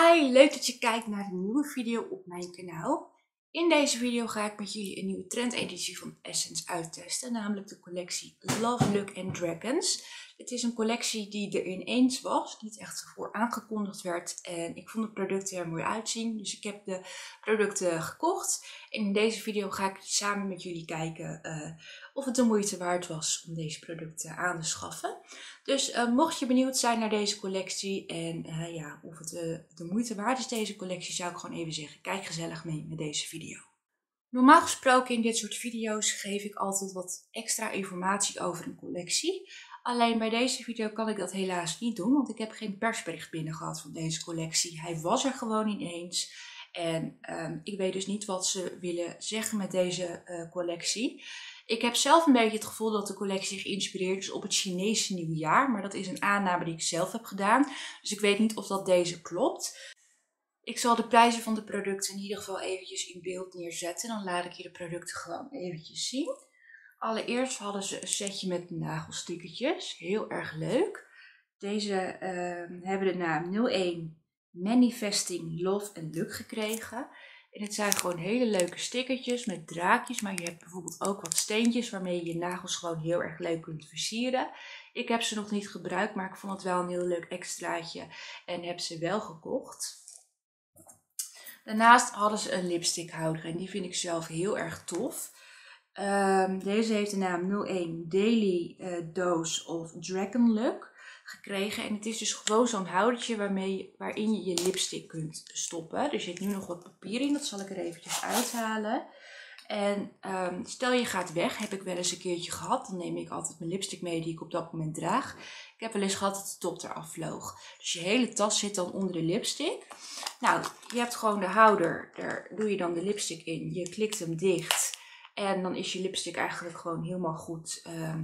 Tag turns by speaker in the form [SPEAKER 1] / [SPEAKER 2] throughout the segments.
[SPEAKER 1] Hi, leuk dat je kijkt naar een nieuwe video op mijn kanaal. In deze video ga ik met jullie een nieuwe trendeditie van Essence uittesten, namelijk de collectie Love, Luck and Dragons. Het is een collectie die er ineens was, niet echt voor aangekondigd werd en ik vond de producten er mooi uitzien, dus ik heb de producten gekocht. En in deze video ga ik samen met jullie kijken of het de moeite waard was om deze producten aan te schaffen. Dus mocht je benieuwd zijn naar deze collectie en of het de moeite waard is, deze collectie, zou ik gewoon even zeggen, kijk gezellig mee met deze video. Normaal gesproken in dit soort video's geef ik altijd wat extra informatie over een collectie. Alleen bij deze video kan ik dat helaas niet doen, want ik heb geen persbericht binnen gehad van deze collectie. Hij was er gewoon ineens en ik weet dus niet wat ze willen zeggen met deze collectie. Ik heb zelf een beetje het gevoel dat de collectie geïnspireerd is op het Chinese nieuwjaar, maar dat is een aanname die ik zelf heb gedaan. Dus ik weet niet of dat deze klopt. Ik zal de prijzen van de producten in ieder geval eventjes in beeld neerzetten. Dan laat ik je de producten gewoon eventjes zien. Allereerst hadden ze een setje met nagelstickertjes. Heel erg leuk. Deze hebben de naam 01 Manifesting Love and Luck gekregen. En het zijn gewoon hele leuke stickertjes met draakjes. Maar je hebt bijvoorbeeld ook wat steentjes waarmee je je nagels gewoon heel erg leuk kunt versieren. Ik heb ze nog niet gebruikt, maar ik vond het wel een heel leuk extraatje en heb ze wel gekocht. Daarnaast hadden ze een lipstickhouder en die vind ik zelf heel erg tof. Deze heeft de naam 01 Daily Dose of Dragon Luck gekregen. En het is dus gewoon zo'n houdertje waarin je je lipstick kunt stoppen. Er zit nu nog wat papier in, dat zal ik er eventjes uithalen. En stel je gaat weg, heb ik wel eens een keertje gehad. Dan neem ik altijd mijn lipstick mee die ik op dat moment draag. Ik heb wel eens gehad dat de top eraf vloog. Dus je hele tas zit dan onder de lipstick. Nou, je hebt gewoon de houder, daar doe je dan de lipstick in. Je klikt hem dicht en dan is je lipstick eigenlijk gewoon helemaal goed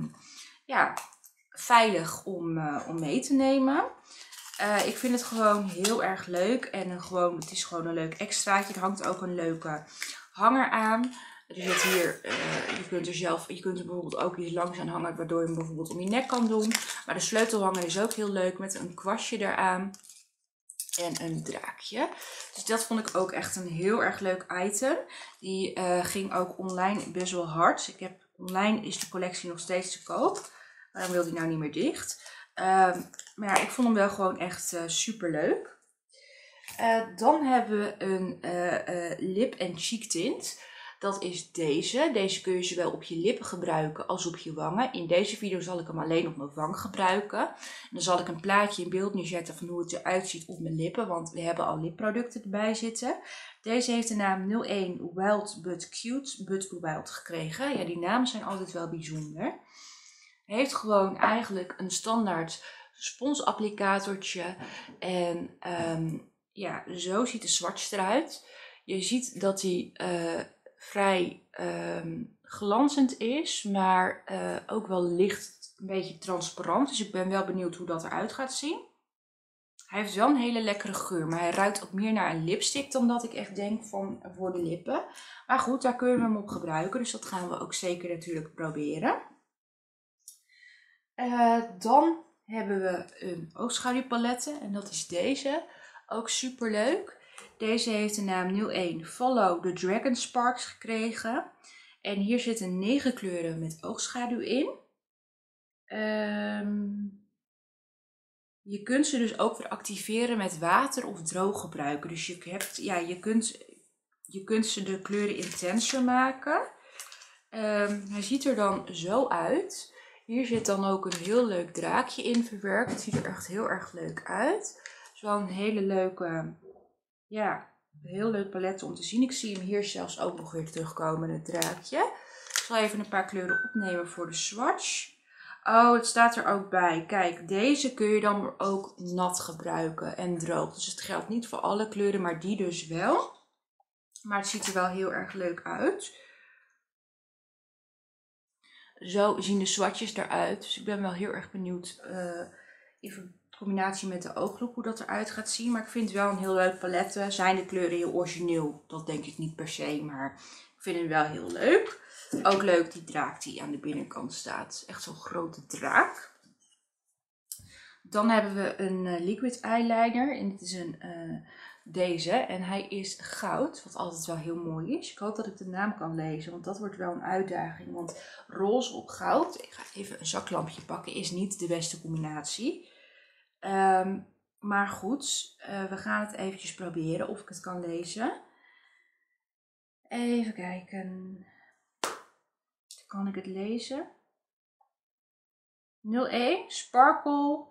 [SPEAKER 1] veilig om mee te nemen. Ik vind het gewoon heel erg leuk en het is gewoon een leuk extraatje. Er hangt ook een leuke hanger aan. Er zit hier, je kunt er bijvoorbeeld ook iets langs aan hangen, waardoor je hem bijvoorbeeld om je nek kan doen. Maar de sleutelhanger is ook heel leuk met een kwastje eraan en een draakje. Dus dat vond ik ook echt een heel erg leuk item. Die ging ook online best wel hard. Online is de collectie nog steeds te koop. Waarom wil die nou niet meer dicht? Maar ja, ik vond hem wel gewoon echt super leuk. Dan hebben we een lip en cheek tint. Dat is deze. Deze kun je zowel op je lippen gebruiken als op je wangen. In deze video zal ik hem alleen op mijn wang gebruiken. En dan zal ik een plaatje in beeld neerzetten van hoe het eruit ziet op mijn lippen. Want we hebben al lipproducten erbij zitten. Deze heeft de naam 01 Wild But Cute But Wild gekregen. Ja, die namen zijn altijd wel bijzonder. Hij heeft gewoon eigenlijk een standaard sponsapplicatortje. En zo ziet de swatch eruit. Je ziet dat hij vrij glanzend is, maar ook wel licht een beetje transparant. Dus ik ben wel benieuwd hoe dat eruit gaat zien. Hij heeft wel een hele lekkere geur, maar hij ruikt ook meer naar een lipstick dan dat ik echt denk van voor de lippen. Maar goed, daar kunnen we hem op gebruiken, dus dat gaan we ook zeker natuurlijk proberen. Dan hebben we een oogschaduwpaletten en dat is deze. Ook super leuk. Deze heeft de naam 01 Follow the Dragon Sparks gekregen. En hier zitten 9 kleuren met oogschaduw in. Je kunt ze dus ook weer activeren met water of droog gebruiken. Dus je kunt ze de kleuren intenser maken. Hij ziet er dan zo uit. Hier zit dan ook een heel leuk draakje in verwerkt. Het ziet er echt heel erg leuk uit. Het is wel een hele leuke, heel leuk palet om te zien. Ik zie hem hier zelfs ook nog weer terugkomen, het draakje. Ik zal even een paar kleuren opnemen voor de swatch. Oh, het staat er ook bij. Kijk, deze kun je dan ook nat gebruiken en droog. Dus het geldt niet voor alle kleuren, maar die dus wel. Maar het ziet er wel heel erg leuk uit. Zo zien de swatches eruit. Dus ik ben wel heel erg benieuwd in combinatie met de ooglook hoe dat eruit gaat zien. Maar ik vind het wel een heel leuk palet. Zijn de kleuren heel origineel? Dat denk ik niet per se, maar ik vind het wel heel leuk. Ook leuk die draak die aan de binnenkant staat. Echt zo'n grote draak. Dan hebben we een liquid eyeliner. En dit is een deze. En hij is goud, wat altijd wel heel mooi is. Ik hoop dat ik de naam kan lezen, want dat wordt wel een uitdaging. Want roze op goud, ik ga even een zaklampje pakken, is niet de beste combinatie. Maar goed, we gaan het eventjes proberen of ik het kan lezen. Even kijken. Kan ik het lezen? 01 Sparkle.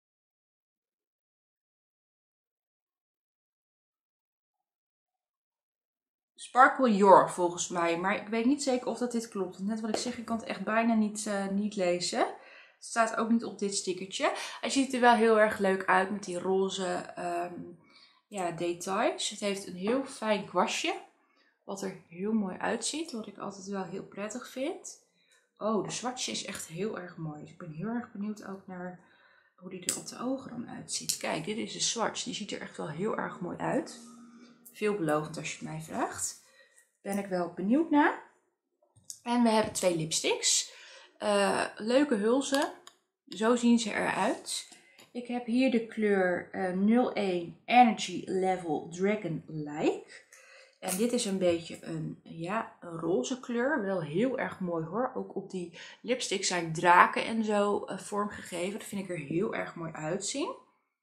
[SPEAKER 1] Sparkle Your volgens mij. Maar ik weet niet zeker of dat dit klopt. Net wat ik zeg, ik kan het echt bijna niet lezen. Het staat ook niet op dit stickertje. Hij ziet er wel heel erg leuk uit met die roze details. Het heeft een heel fijn kwastje. Wat er heel mooi uitziet. Wat ik altijd wel heel prettig vind. Oh, de swatch is echt heel erg mooi. Dus ik ben heel erg benieuwd ook naar hoe die er op de ogen dan uitziet. Kijk, dit is de swatch. Die ziet er echt wel heel erg mooi uit. Veelbelovend als je het mij vraagt. Ben ik wel benieuwd naar. En we hebben 2 lipsticks. Leuke hulzen. Zo zien ze eruit. Ik heb hier de kleur 01 Energy Level Dragon Like. En dit is een beetje een roze kleur. Wel heel erg mooi hoor. Ook op die lipsticks zijn draken en zo vormgegeven. Dat vind ik er heel erg mooi uitzien.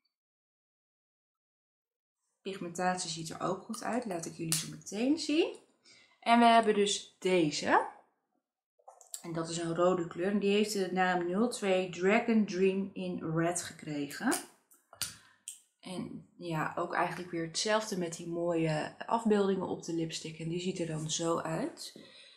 [SPEAKER 1] Pigmentatie ziet er ook goed uit. Laat ik jullie zo meteen zien. En we hebben dus deze. En dat is een rode kleur. En die heeft de naam 02 Dragon Dream in Red gekregen. En ja, ook eigenlijk weer hetzelfde met die mooie afbeeldingen op de lipstick. En die ziet er dan zo uit.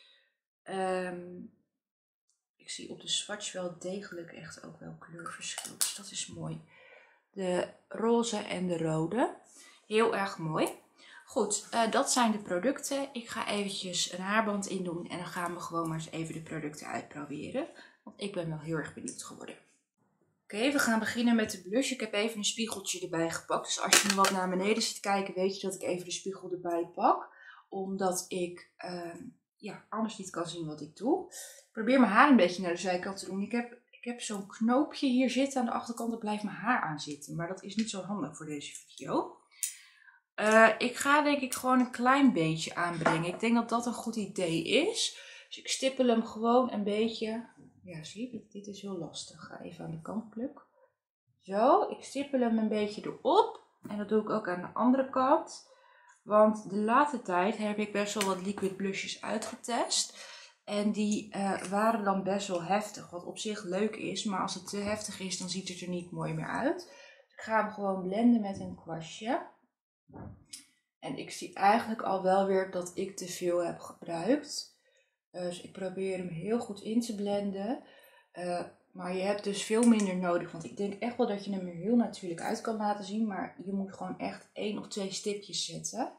[SPEAKER 1] Ik zie op de swatch wel degelijk echt ook wel kleurverschil. Dus dat is mooi. De roze en de rode. Heel erg mooi. Goed, dat zijn de producten. Ik ga eventjes een haarband in doen. En dan gaan we gewoon maar eens even de producten uitproberen. Want ik ben wel heel erg benieuwd geworden. Oké, we gaan beginnen met de blush. Ik heb even een spiegeltje erbij gepakt. Dus als je nu wat naar beneden zit kijken, weet je dat ik even de spiegel erbij pak. Omdat ik anders niet kan zien wat ik doe. Ik probeer mijn haar een beetje naar de zijkant te doen. Ik heb zo'n knoopje hier zitten aan de achterkant. Daar blijft mijn haar aan zitten. Maar dat is niet zo handig voor deze video. Ik ga denk ik gewoon een klein beetje aanbrengen. Ik denk dat dat een goed idee is. Dus ik stippel hem gewoon een beetje. Ja, zie je, dit is heel lastig. Ga even aan de kant plukken. Zo, ik stippel hem een beetje erop. En dat doe ik ook aan de andere kant. Want de laatste tijd heb ik best wel wat liquid blushes uitgetest. En die waren dan best wel heftig. Wat op zich leuk is. Maar als het te heftig is, dan ziet het er niet mooi meer uit. Dus ik ga hem gewoon blenden met een kwastje. En ik zie eigenlijk al wel weer dat ik te veel heb gebruikt. Dus ik probeer hem heel goed in te blenden. Maar je hebt dus veel minder nodig. Want ik denk echt wel dat je hem er heel natuurlijk uit kan laten zien. Maar je moet gewoon echt 1 of 2 stipjes zetten.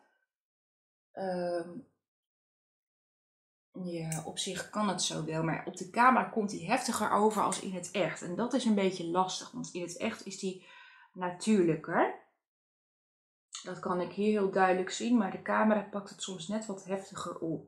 [SPEAKER 1] Ja, op zich kan het zo wel. Maar op de camera komt hij heftiger over als in het echt. En dat is een beetje lastig. Want in het echt is hij natuurlijker. Dat kan ik hier heel duidelijk zien. Maar de camera pakt het soms net wat heftiger op.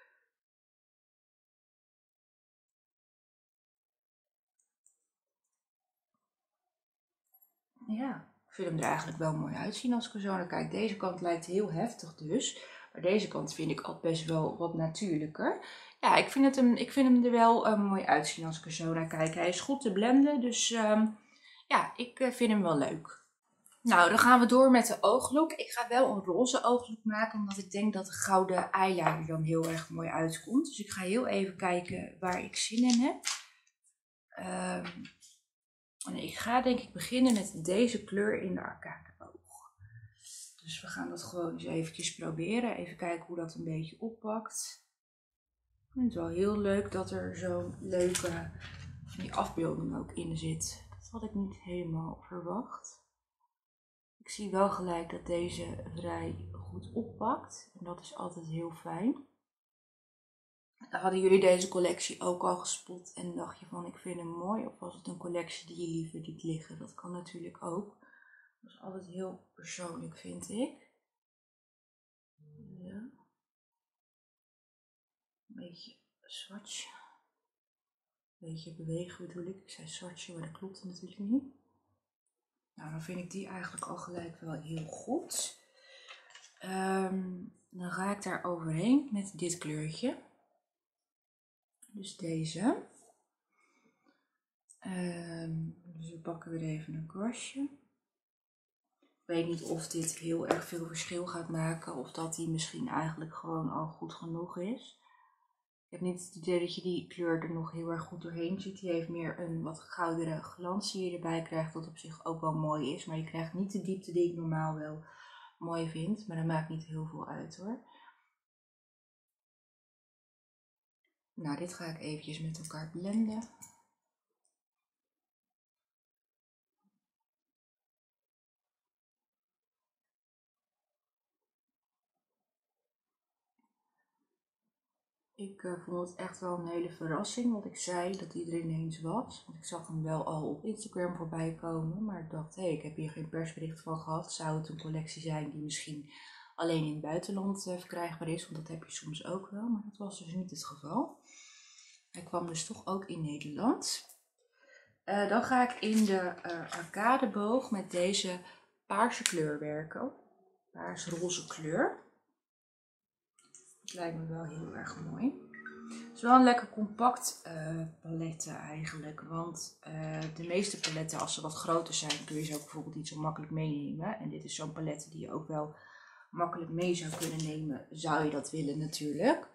[SPEAKER 1] Ja, ik vind hem er eigenlijk wel mooi uitzien als ik er zo naar kijk. Deze kant lijkt heel heftig dus. Maar deze kant vind ik al best wel wat natuurlijker. Ja, ik vind hem er wel mooi uitzien als ik er zo naar kijk. Hij is goed te blenden, dus ja, ik vind hem wel leuk. Nou, dan gaan we door met de ooglook. Ik ga wel een roze ooglook maken, omdat ik denk dat de gouden eyeliner dan heel erg mooi uitkomt. Dus ik ga heel even kijken waar ik zin in heb. En ik ga denk ik beginnen met deze kleur in de arkakenoog. Dus we gaan dat gewoon eens eventjes proberen. Even kijken hoe dat een beetje oppakt. Ik vind het wel heel leuk dat er zo'n leuke die afbeelding ook in zit. Dat had ik niet helemaal verwacht. Ik zie wel gelijk dat deze vrij goed oppakt. En dat is altijd heel fijn. Hadden jullie deze collectie ook al gespot en dacht je van ik vind hem mooi? Of was het een collectie die je liever liet liggen? Dat kan natuurlijk ook. Dat is altijd heel persoonlijk, vind ik. Ja. Een beetje swatch. Een beetje bewegen bedoel ik. Ik zei swatchen, maar dat klopt natuurlijk niet. Nou, dan vind ik die eigenlijk al gelijk wel heel goed. Dan ga ik daar overheen met dit kleurtje. Dus deze. Dus we pakken weer even een kwastje. Ik weet niet of dit heel erg veel verschil gaat maken. Of dat die misschien eigenlijk gewoon al goed genoeg is. Ik heb niet het idee dat je die kleur er nog heel erg goed doorheen ziet. Die heeft meer een wat goudere glans die je erbij krijgt. Wat op zich ook wel mooi is. Maar je krijgt niet de diepte die ik normaal wel mooi vind. Maar dat maakt niet heel veel uit hoor. Nou, dit ga ik eventjes met elkaar blenden. Ik vond het echt wel een hele verrassing wat ik zei, dat hij er ineens was. Want ik zag hem wel al op Instagram voorbij komen. Maar ik dacht, hé, ik heb hier geen persbericht van gehad. Zou het een collectie zijn die misschien alleen in het buitenland verkrijgbaar is? Want dat heb je soms ook wel, maar dat was dus niet het geval. Hij kwam dus toch ook in Nederland. Dan ga ik in de arcadeboog met deze paarse kleur werken. Paars-roze kleur. Dat lijkt me wel heel erg mooi. Het is wel een lekker compact palet eigenlijk. Want de meeste paletten, als ze wat groter zijn, kun je ze ook bijvoorbeeld niet zo makkelijk meenemen. En dit is zo'n palet die je ook wel makkelijk mee zou kunnen nemen, zou je dat willen natuurlijk.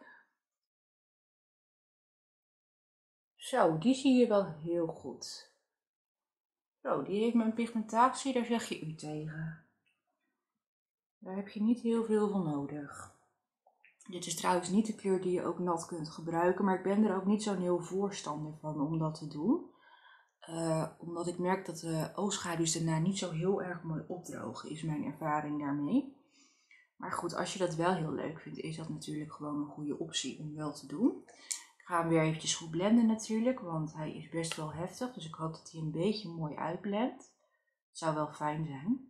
[SPEAKER 1] Zo, die zie je wel heel goed. Zo, die heeft mijn pigmentatie, daar zeg je u tegen. Daar heb je niet heel veel van nodig. Dit is trouwens niet de kleur die je ook nat kunt gebruiken, maar ik ben er ook niet zo'n heel voorstander van om dat te doen. Omdat ik merk dat de oogschaduws daarna niet zo heel erg mooi opdrogen, is mijn ervaring daarmee. Maar goed, als je dat wel heel leuk vindt, is dat natuurlijk gewoon een goede optie om wel te doen. Ik ga hem weer eventjes goed blenden natuurlijk, want hij is best wel heftig. Dus ik hoop dat hij een beetje mooi uitblendt. Het zou wel fijn zijn.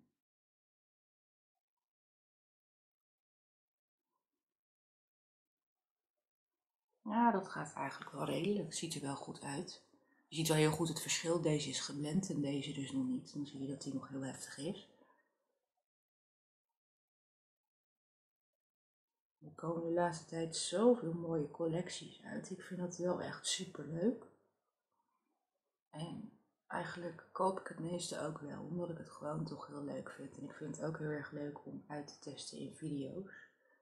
[SPEAKER 1] Ja, dat gaat eigenlijk wel redelijk. Het ziet er wel goed uit. Je ziet wel heel goed het verschil. Deze is geblend en deze dus nog niet. Dan zie je dat hij nog heel heftig is. Er komen de laatste tijd zoveel mooie collecties uit. Ik vind dat wel echt super leuk. En eigenlijk koop ik het meeste ook wel, omdat ik het gewoon toch heel leuk vind. En ik vind het ook heel erg leuk om uit te testen in video's.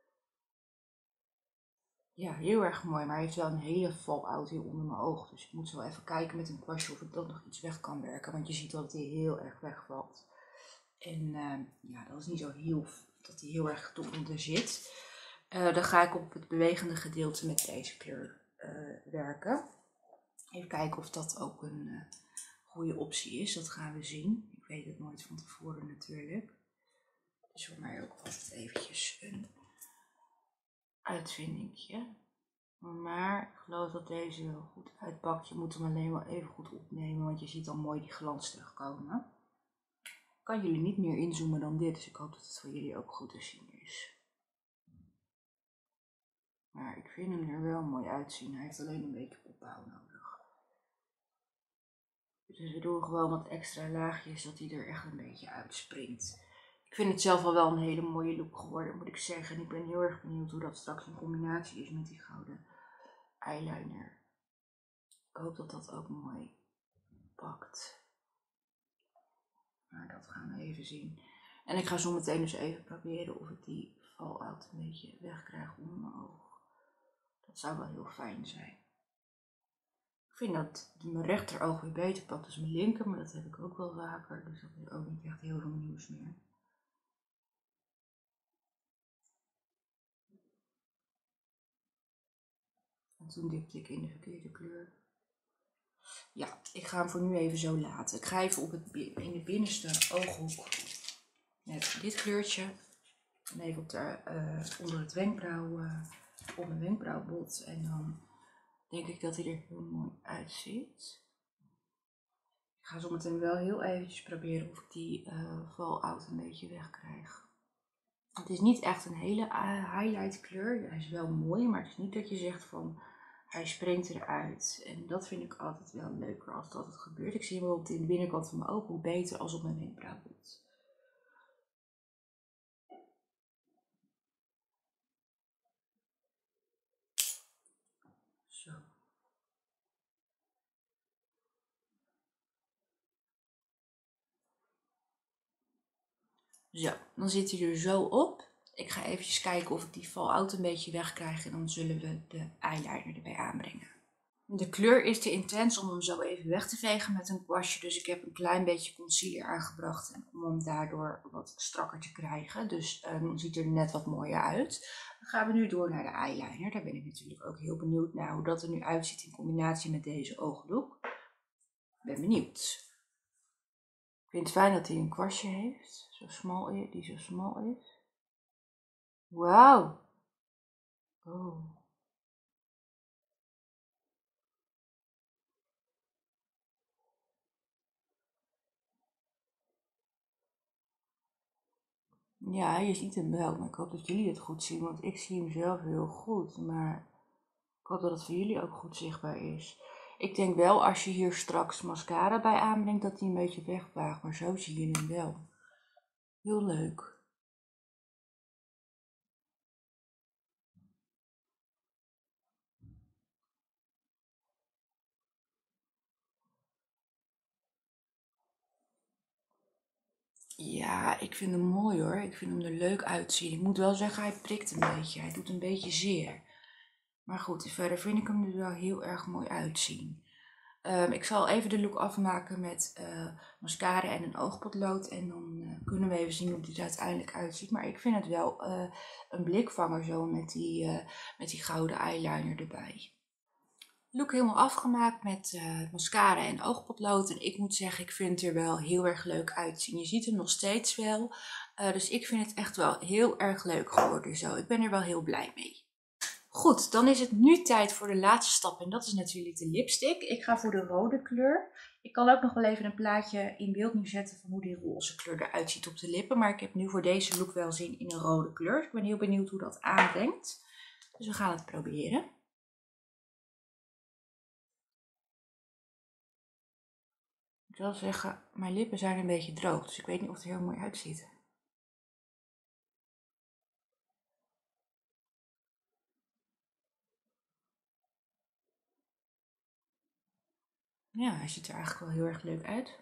[SPEAKER 1] Ja, heel erg mooi, maar hij heeft wel een hele fallout hier onder mijn oog. Dus ik moet zo even kijken met een kwastje of ik dat nog iets weg kan werken. Want je ziet dat hij heel erg wegvalt. En ja, dat is niet zo heel, dat hij heel erg eronder zit. Dan ga ik op het bewegende gedeelte met deze kleur werken. Even kijken of dat ook een goede optie is. Dat gaan we zien. Ik weet het nooit van tevoren natuurlijk. Het is voor mij ook altijd eventjes een uitvindingje. Maar ik geloof dat deze wel goed uitpakt. Je moet hem alleen wel even goed opnemen, want je ziet dan mooi die glans terugkomen. Ik kan jullie niet meer inzoomen dan dit, dus ik hoop dat het voor jullie ook goed te zien is. Maar ik vind hem er wel mooi uitzien. Hij heeft alleen een beetje opbouw nodig. Dus we doen gewoon wat extra laagjes, dat hij er echt een beetje uitspringt. Ik vind het zelf al wel een hele mooie look geworden, moet ik zeggen. En ik ben heel erg benieuwd hoe dat straks in combinatie is met die gouden eyeliner. Ik hoop dat dat ook mooi pakt. Maar dat gaan we even zien. En ik ga zo meteen dus even proberen of ik die fallout een beetje wegkrijg onder mijn oog. Dat zou wel heel fijn zijn. Ik vind dat mijn rechteroog weer beter pakt dan mijn linker, maar dat heb ik ook wel vaker. Dus dat is ook niet echt heel veel nieuws meer. En toen dipte ik in de verkeerde kleur. Ja, ik ga hem voor nu even zo laten. Ik ga even in de binnenste ooghoek met dit kleurtje. En even onder het op mijn wenkbrauwbot. En dan denk ik dat hij er heel mooi uitziet. Ik ga zo meteen wel heel eventjes proberen of ik die fallout een beetje wegkrijg. Het is niet echt een hele highlight kleur. Hij is wel mooi, maar het is niet dat je zegt van hij springt eruit. En dat vind ik altijd wel leuker als dat het gebeurt. Ik zie hem bijvoorbeeld in de binnenkant van mijn oog beter als op mijn wenkbrauwbot. Zo, dan zit hij er zo op. Ik ga even kijken of ik die fallout een beetje wegkrijg en dan zullen we de eyeliner erbij aanbrengen. De kleur is te intens om hem zo even weg te vegen met een kwastje, dus ik heb een klein beetje concealer aangebracht om hem daardoor wat strakker te krijgen. Dus dan ziet er net wat mooier uit. Dan gaan we nu door naar de eyeliner. Daar ben ik natuurlijk ook heel benieuwd naar hoe dat er nu uitziet in combinatie met deze ooglook. Ik ben benieuwd. Ik vind het fijn dat hij een kwastje heeft, die zo smal is. Wauw. Oh. Ja, je ziet hem wel, maar ik hoop dat jullie het goed zien, want ik zie hem zelf heel goed. Maar ik hoop dat het voor jullie ook goed zichtbaar is. Ik denk wel als je hier straks mascara bij aanbrengt dat hij een beetje wegvaagt, maar zo zie je hem wel. Heel leuk. Ja, ik vind hem mooi hoor. Ik vind hem er leuk uitzien. Ik moet wel zeggen, hij prikt een beetje. Hij doet een beetje zeer. Maar goed, verder vind ik hem er wel heel erg mooi uitzien. Ik zal even de look afmaken met mascara en een oogpotlood. En dan kunnen we even zien hoe die er uiteindelijk uitziet. Maar ik vind het wel een blikvanger zo met die gouden eyeliner erbij. Look helemaal afgemaakt met mascara en oogpotlood. En ik moet zeggen, ik vind het er wel heel erg leuk uitzien. Je ziet hem nog steeds wel. Dus ik vind het echt wel heel erg leuk geworden zo. Ik ben er wel heel blij mee. Goed, dan is het nu tijd voor de laatste stap en dat is natuurlijk de lipstick. Ik ga voor de rode kleur. Ik kan ook nog wel even een plaatje in beeld neerzetten van hoe die roze kleur eruit ziet op de lippen. Maar ik heb nu voor deze look wel zin in een rode kleur. Ik ben heel benieuwd hoe dat aanbrengt. Dus we gaan het proberen. Ik wil zeggen, mijn lippen zijn een beetje droog, dus ik weet niet of het er heel mooi uitziet. Ja, hij ziet er eigenlijk wel heel erg leuk uit.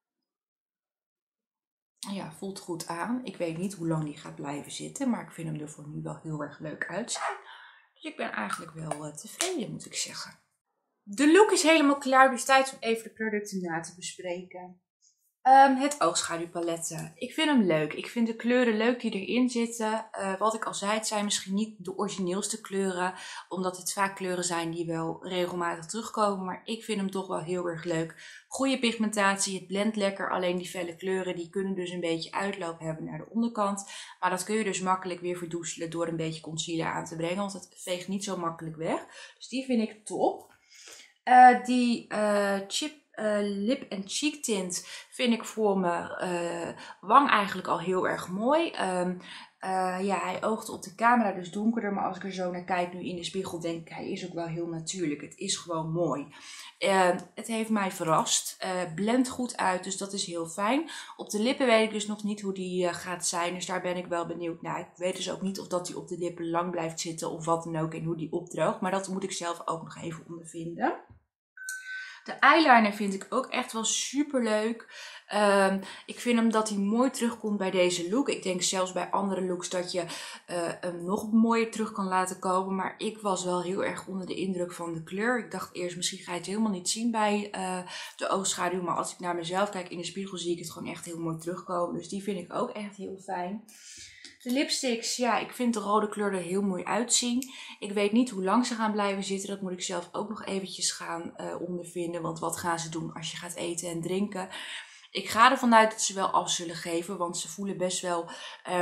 [SPEAKER 1] Ja, voelt goed aan. Ik weet niet hoe lang die gaat blijven zitten, maar ik vind hem er voor nu wel heel erg leuk uitzien. Dus ik ben eigenlijk wel tevreden, moet ik zeggen. De look is helemaal klaar, dus tijd om even de producten na te bespreken. Het oogschaduwpaletten. Ik vind hem leuk. Ik vind de kleuren leuk die erin zitten. Wat ik al zei, het zijn misschien niet de origineelste kleuren. Omdat het vaak kleuren zijn die wel regelmatig terugkomen. Maar ik vind hem toch wel heel erg leuk. Goede pigmentatie, het blendt lekker. Alleen die felle kleuren die kunnen dus een beetje uitloop hebben naar de onderkant. Maar dat kun je dus makkelijk weer verdoezelen door een beetje concealer aan te brengen. Want het veegt niet zo makkelijk weg. Dus die vind ik top. Die chip lip en cheek tint vind ik voor mijn wang eigenlijk al heel erg mooi. Ja, hij oogt op de camera dus donkerder, maar als ik er zo naar kijk nu in de spiegel denk ik, hij is ook wel heel natuurlijk. Het is gewoon mooi. Het heeft mij verrast. Blendt goed uit, dus dat is heel fijn. Op de lippen weet ik dus nog niet hoe die gaat zijn, dus daar ben ik wel benieuwd naar. Ik weet dus ook niet of dat die op de lippen lang blijft zitten of wat dan ook en hoe die opdroogt. Maar dat moet ik zelf ook nog even ondervinden. De eyeliner vind ik ook echt wel super leuk. Ik vind hem dat hij mooi terugkomt bij deze look. Ik denk zelfs bij andere looks dat je hem nog mooier terug kan laten komen. Maar ik was wel heel erg onder de indruk van de kleur. Ik dacht eerst misschien ga je het helemaal niet zien bij de oogschaduw. Maar als ik naar mezelf kijk in de spiegel zie ik het gewoon echt heel mooi terugkomen. Dus die vind ik ook echt heel fijn. De lipsticks, ja, ik vind de rode kleur er heel mooi uitzien. Ik weet niet hoe lang ze gaan blijven zitten. Dat moet ik zelf ook nog eventjes gaan ondervinden. Want wat gaan ze doen als je gaat eten en drinken? Ik ga ervan uit dat ze wel af zullen geven. Want ze voelen best wel,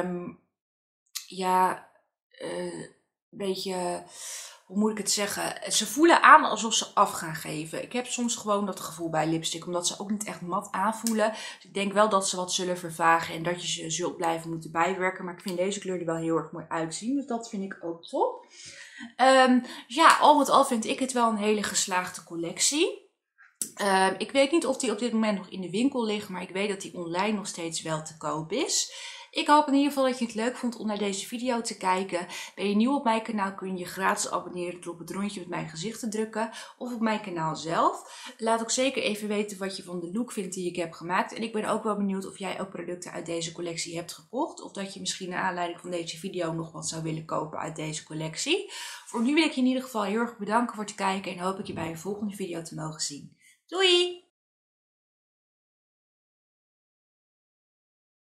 [SPEAKER 1] ja, een beetje, hoe moet ik het zeggen? Ze voelen aan alsof ze af gaan geven. Ik heb soms gewoon dat gevoel bij lipstick, omdat ze ook niet echt mat aanvoelen. Dus ik denk wel dat ze wat zullen vervagen en dat je ze zult blijven moeten bijwerken. Maar ik vind deze kleur er wel heel erg mooi uitzien, dus dat vind ik ook top. Ja, al met al vind ik het wel een hele geslaagde collectie. Ik weet niet of die op dit moment nog in de winkel ligt, maar ik weet dat die online nog steeds wel te koop is. Ik hoop in ieder geval dat je het leuk vond om naar deze video te kijken. Ben je nieuw op mijn kanaal, kun je je gratis abonneren door op het rondje met mijn gezicht te drukken of op mijn kanaal zelf. Laat ook zeker even weten wat je van de look vindt die ik heb gemaakt. En ik ben ook wel benieuwd of jij ook producten uit deze collectie hebt gekocht. Of dat je misschien naar aanleiding van deze video nog wat zou willen kopen uit deze collectie. Voor nu wil ik je in ieder geval heel erg bedanken voor het kijken en hoop ik je bij een volgende video te mogen zien. Doei!